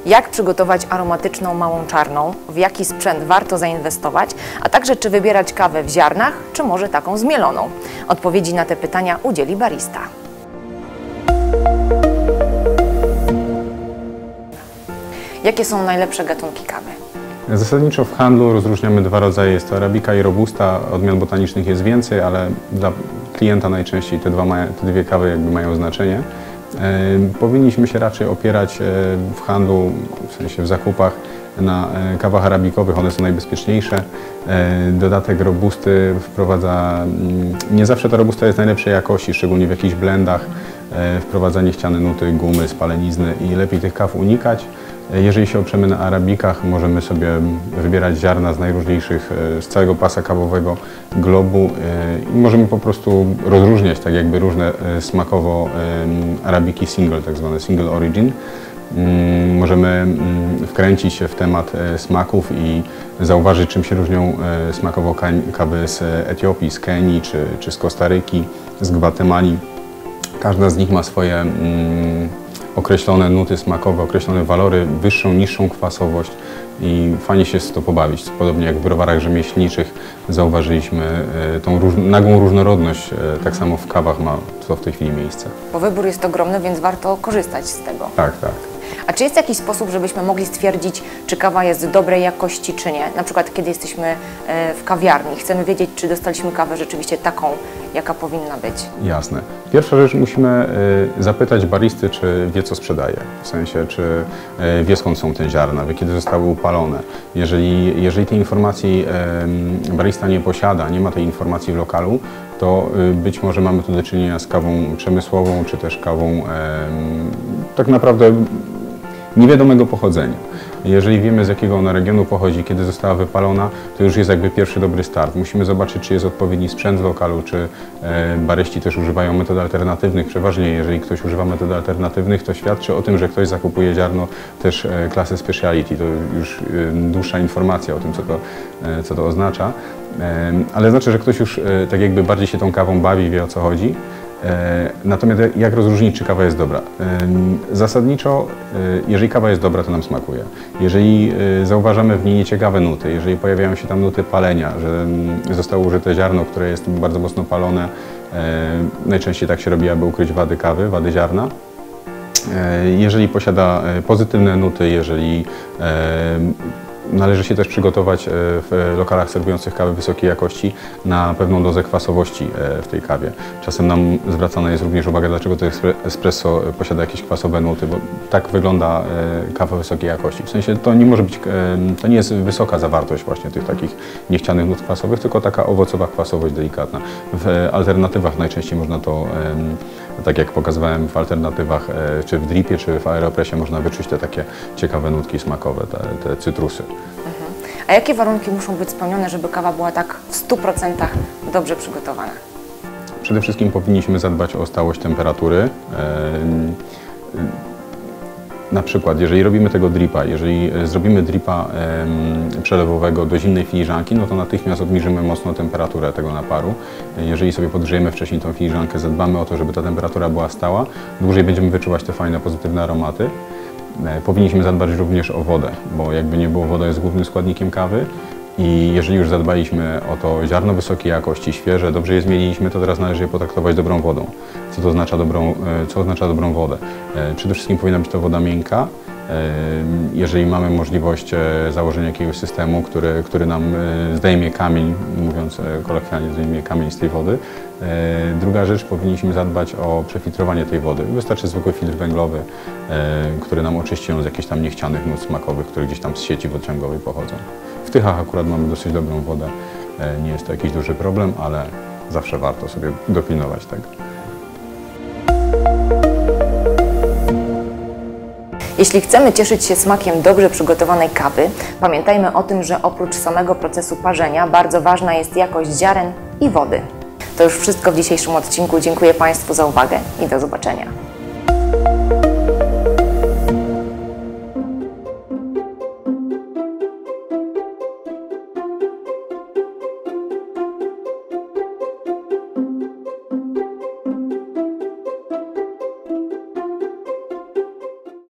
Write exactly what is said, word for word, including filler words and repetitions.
Jak przygotować aromatyczną małą czarną, w jaki sprzęt warto zainwestować, a także czy wybierać kawę w ziarnach, czy może taką zmieloną. Odpowiedzi na te pytania udzieli barista. Jakie są najlepsze gatunki kawy? Zasadniczo w handlu rozróżniamy dwa rodzaje, jest to Arabica i Robusta. Odmian botanicznych jest więcej, ale dla klienta najczęściej te, dwa mają, te dwie kawy jakby mają znaczenie. E, powinniśmy się raczej opierać w handlu, w sensie w zakupach, na kawach arabikowych, one są najbezpieczniejsze. E, dodatek Robusty wprowadza, nie zawsze ta Robusta jest najlepszej jakości, szczególnie w jakichś blendach. E, wprowadza niechciane nuty, gumy, spalenizny i lepiej tych kaw unikać. Jeżeli się oprzemy na arabikach, możemy sobie wybierać ziarna z najróżniejszych, z całego pasa kawowego globu i możemy po prostu rozróżniać tak jakby różne smakowo arabiki single, tak zwane single origin. Możemy wkręcić się w temat smaków i zauważyć, czym się różnią smakowo kawy z Etiopii, z Kenii czy, czy z Kostaryki, z Gwatemali. Każda z nich ma swoje określone nuty smakowe, określone walory, wyższą, niższą kwasowość i fajnie się z to pobawić. Podobnie jak w browarach rzemieślniczych zauważyliśmy tą róż nagłą różnorodność, tak samo w kawach ma to w tej chwili miejsce. Bo wybór jest ogromny, więc warto korzystać z tego. Tak, tak. A czy jest jakiś sposób, żebyśmy mogli stwierdzić, czy kawa jest dobrej jakości, czy nie? Na przykład, kiedy jesteśmy w kawiarni, chcemy wiedzieć, czy dostaliśmy kawę rzeczywiście taką, jaka powinna być. Jasne. Pierwsza rzecz, musimy zapytać baristy, czy wie, co sprzedaje. W sensie, czy wie, skąd są te ziarna, wie, kiedy zostały upalone. Jeżeli, jeżeli tej informacji barista nie posiada, nie ma tej informacji w lokalu, to być może mamy tu do czynienia z kawą przemysłową, czy też kawą tak naprawdę niewiadomego pochodzenia. Jeżeli wiemy, z jakiego ona regionu pochodzi, kiedy została wypalona, to już jest jakby pierwszy dobry start. Musimy zobaczyć, czy jest odpowiedni sprzęt w lokalu, czy e, baryści też używają metod alternatywnych. Przeważnie, jeżeli ktoś używa metod alternatywnych, to świadczy o tym, że ktoś zakupuje ziarno też e, klasy speciality. To już e, dłuższa informacja o tym, co to, e, co to oznacza. E, ale znaczy, że ktoś już e, tak jakby bardziej się tą kawą bawi, wie, o co chodzi. Natomiast jak rozróżnić, czy kawa jest dobra? Zasadniczo, jeżeli kawa jest dobra, to nam smakuje. Jeżeli zauważamy w niej nieciekawe nuty, jeżeli pojawiają się tam nuty palenia, że zostało użyte ziarno, które jest bardzo mocno palone, najczęściej tak się robi, aby ukryć wady kawy, wady ziarna. Jeżeli posiada pozytywne nuty, jeżeli należy się też przygotować w lokalach serwujących kawy wysokiej jakości na pewną dozę kwasowości w tej kawie. Czasem nam zwracana jest również uwaga, dlaczego to espresso posiada jakieś kwasowe nuty, bo tak wygląda kawa wysokiej jakości. W sensie to nie może być, to nie jest wysoka zawartość właśnie tych takich niechcianych nut kwasowych, tylko taka owocowa kwasowość delikatna. W alternatywach najczęściej można to, tak jak pokazywałem w alternatywach, czy w dripie, czy w aeropressie można wyczuć te takie ciekawe nutki smakowe, te, te cytrusy. Mhm. A jakie warunki muszą być spełnione, żeby kawa była tak w stu procentach dobrze przygotowana? Przede wszystkim powinniśmy zadbać o stałość temperatury. Na przykład, jeżeli robimy tego dripa, jeżeli zrobimy dripa przelewowego do zimnej filiżanki, no to natychmiast obniżymy mocno temperaturę tego naparu. Jeżeli sobie podgrzejemy wcześniej tą filiżankę, zadbamy o to, żeby ta temperatura była stała, dłużej będziemy wyczuwać te fajne, pozytywne aromaty. Powinniśmy zadbać również o wodę, bo jakby nie było, woda jest głównym składnikiem kawy. I jeżeli już zadbaliśmy o to ziarno wysokiej jakości, świeże, dobrze je zmieliliśmy, to teraz należy je potraktować dobrą wodą. Co to oznacza dobrą, co oznacza dobrą wodę? Przede wszystkim powinna być to woda miękka. Jeżeli mamy możliwość założenia jakiegoś systemu, który, który nam zdejmie kamień, mówiąc kolokwialnie, zdejmie kamień z tej wody. Druga rzecz, powinniśmy zadbać o przefiltrowanie tej wody. Wystarczy zwykły filtr węglowy, który nam oczyści ją z jakichś tam niechcianych nut smakowych, które gdzieś tam z sieci wodociągowej pochodzą. W Tychach akurat mamy dosyć dobrą wodę, nie jest to jakiś duży problem, ale zawsze warto sobie dopilnować tego. Jeśli chcemy cieszyć się smakiem dobrze przygotowanej kawy, pamiętajmy o tym, że oprócz samego procesu parzenia bardzo ważna jest jakość ziaren i wody. To już wszystko w dzisiejszym odcinku. Dziękuję Państwu za uwagę i do zobaczenia.